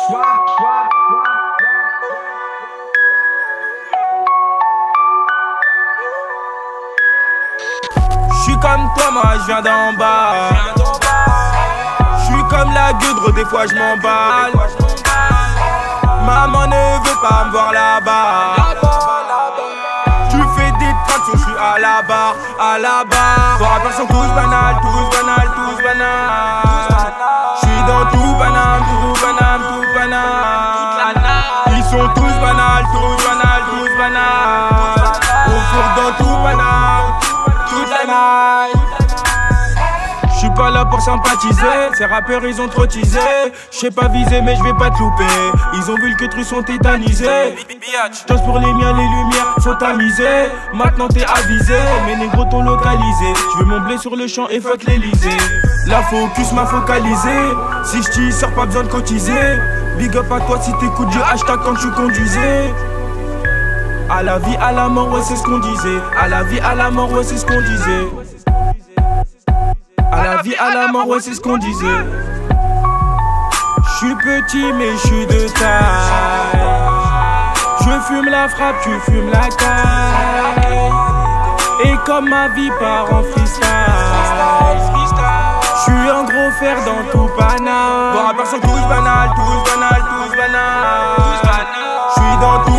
J'suis comme toi, moi j'viens d'en bas. J'suis comme la gueudre, des fois j'm'emballe. Maman ne veut pas me voir là-bas. Tu fais des tractions, j'suis à la barre, à la barre. Vos rappeurs sont tous banals, tous banals, tous banals. J'suis dans tout banal, tout banal, tout banal. Ils sont tous banals, tous banals, tous banals. On fourre dans tout banal, toute la night. J'suis pas là pour sympathiser, ces rappeurs ils ont trop teasé. J'sais pas viser mais j'vais pas te louper. Ils ont vu le que trucs sont tétanisés. J'danse pour les miens, les lumières sont tamisées. Maintenant t'es avisé, mes négros t'ont localisé. J'veux mon blé sur le champ et fuck l'Elysée. La focus m'a focalisé. Si j't'y sors pas besoin de cotiser. Big up à toi si t'écoutes du hashtag quand tu conduisais. À la vie, à la mort, ouais c'est ce qu'on disait. À la vie, à la mort, ouais c'est ce qu'on disait. À la vie, à la mort, ouais c'est ce qu'on disait. J'suis petit mais j'suis de taille. Je fume la frappe, tu fumes la caille. Et comme ma vie part en freestyle, j'suis un gros fer dans tout banal. Vos rappeurs sont tous banals, tous banals, tous banals. J'suis dans tout